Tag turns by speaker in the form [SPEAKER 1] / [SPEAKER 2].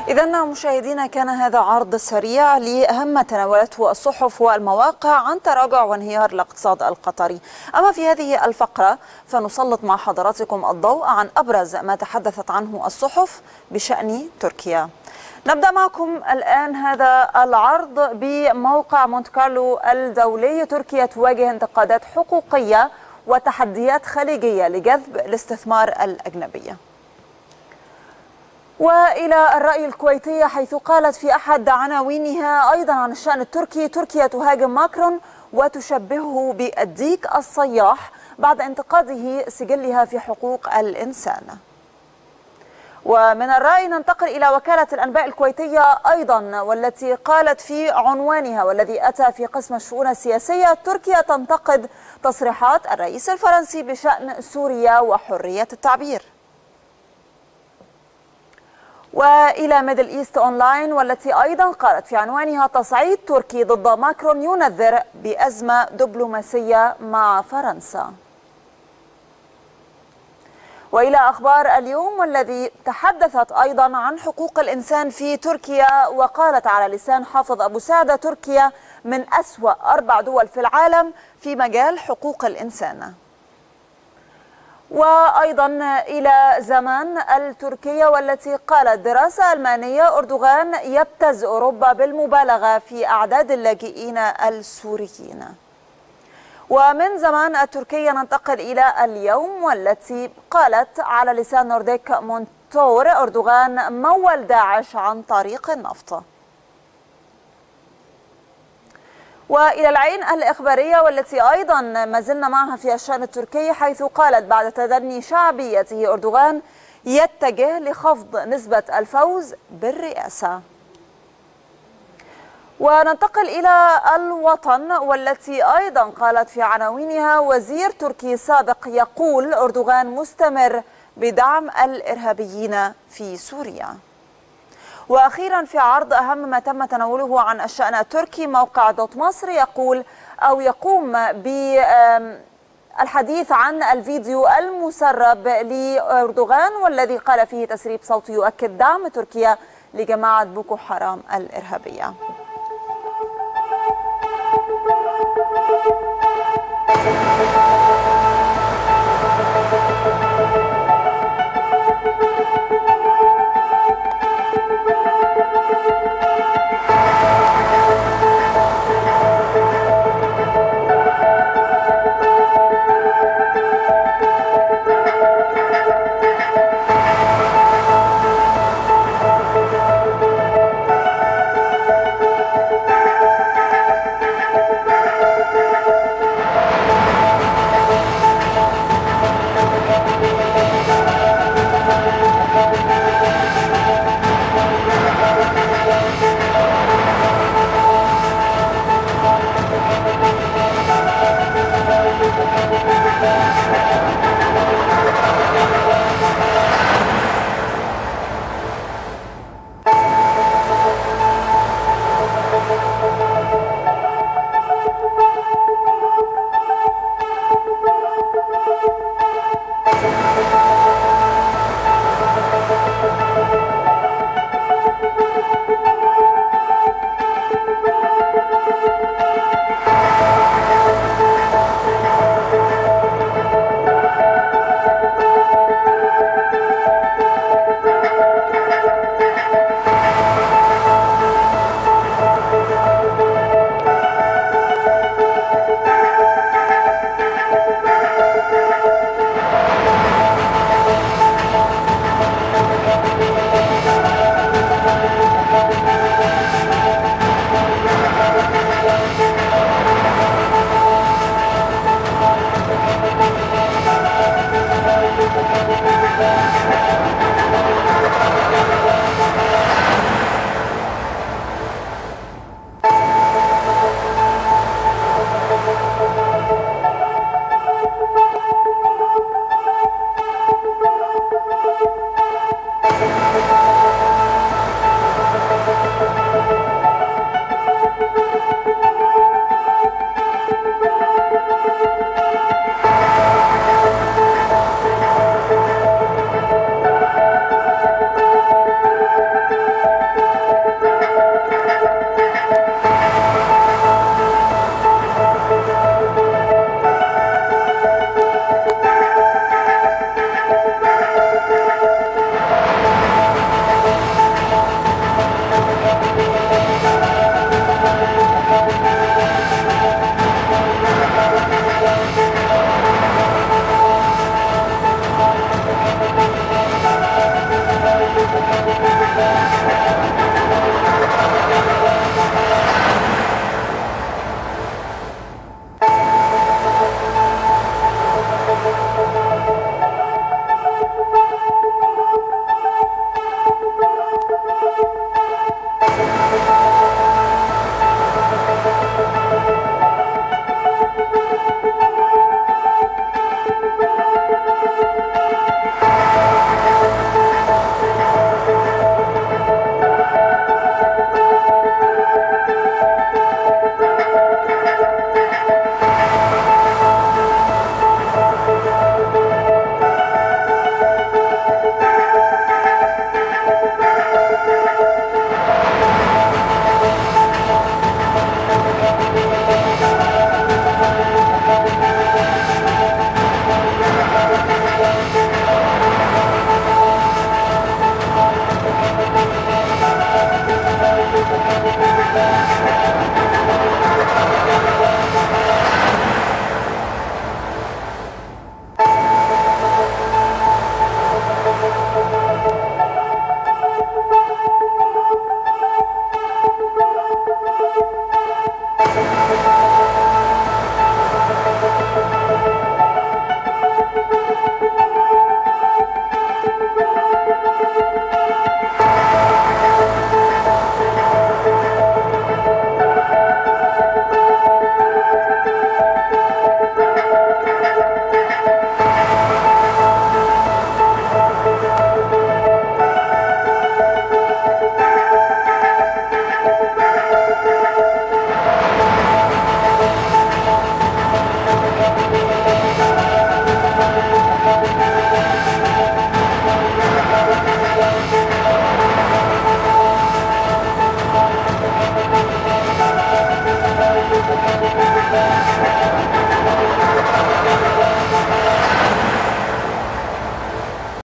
[SPEAKER 1] إذن مشاهدينا، كان هذا عرض سريع لأهم ما تناولته الصحف والمواقع عن تراجع وانهيار الاقتصاد القطري. أما في هذه الفقرة فنسلط مع حضراتكم الضوء عن أبرز ما تحدثت عنه الصحف بشأن تركيا. نبدأ معكم الآن هذا العرض بموقع مونت كارلو الدولي. تركيا تواجه انتقادات حقوقية وتحديات خليجية لجذب الاستثمار الأجنبي. وإلى الرأي الكويتية، حيث قالت في أحد عناوينها أيضا عن الشأن التركي: تركيا تهاجم ماكرون وتشبهه بالديك الصياح بعد انتقاده سجلها في حقوق الإنسان. ومن الرأي ننتقل إلى وكالة الأنباء الكويتية أيضا، والتي قالت في عنوانها والذي أتى في قسم الشؤون السياسية: تركيا تنتقد تصريحات الرئيس الفرنسي بشأن سوريا وحرية التعبير. وإلى ميدل إيست أونلاين، والتي أيضا قالت في عنوانها: تصعيد تركي ضد ماكرون ينذر بأزمة دبلوماسية مع فرنسا. وإلى أخبار اليوم، والذي تحدثت أيضا عن حقوق الإنسان في تركيا، وقالت على لسان حافظ أبو سعدة: تركيا من أسوأ 4 دول في العالم في مجال حقوق الإنسان. وأيضا إلى زمان التركية، والتي قالت: دراسة ألمانية: أردوغان يبتز أوروبا بالمبالغة في أعداد اللاجئين السوريين. ومن زمان التركية ننتقل إلى اليوم، والتي قالت على لسان نورديك مونتور: أردوغان مول داعش عن طريق النفط. وإلى العين الإخبارية، والتي أيضا ما زلنا معها في الشأن التركي، حيث قالت: بعد تدني شعبيته أردوغان يتجه لخفض نسبة الفوز بالرئاسة. وننتقل إلى الوطن، والتي أيضا قالت في عناوينها: وزير تركي سابق يقول أردوغان مستمر بدعم الإرهابيين في سوريا. وأخيرا في عرض أهم ما تم تناوله عن الشأن التركي، موقع دوت مصر يقول أو يقوم بالحديث عن الفيديو المسرب لأردوغان، والذي قال فيه تسريب صوتي يؤكد دعم تركيا لجماعة بوكو حرام الإرهابية.
[SPEAKER 2] العالمين.